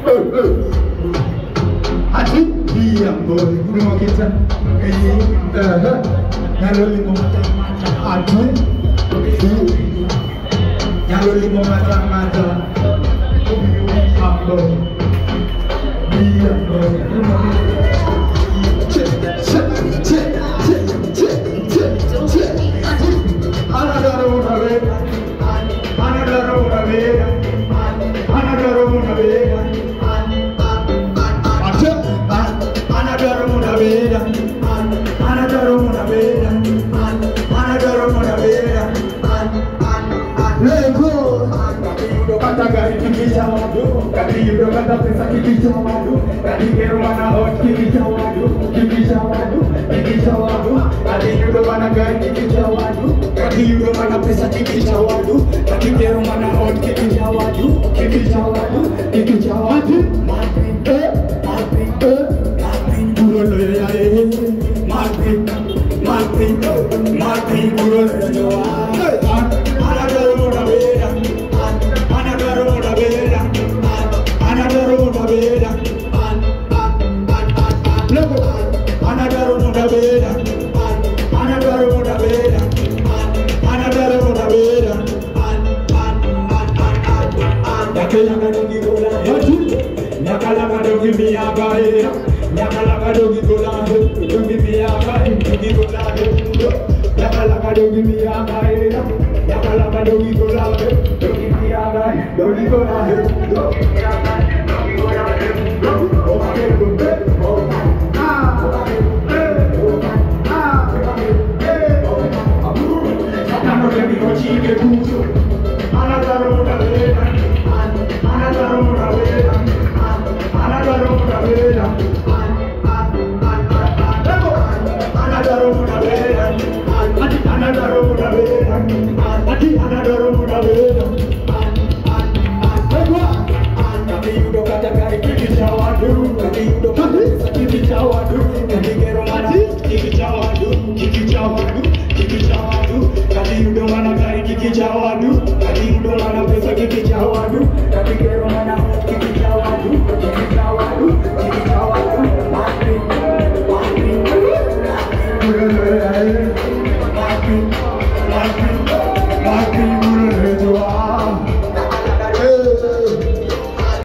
Ati dia boy, rumah kita ini nyalo limo ati nyalo limo mata ambo dia boy rumah kita Kati yudo kata pesa kiki jawadu, kati kero mana hot kiki jawadu, kiki jawadu, kati yudo mana gay kiki jawadu, kati yudo mana pesa kiki jawadu, kati kero mana hot kiki jawadu, kiki jawadu, Marpin, puro lo ya Marpin, puro lo ya. Another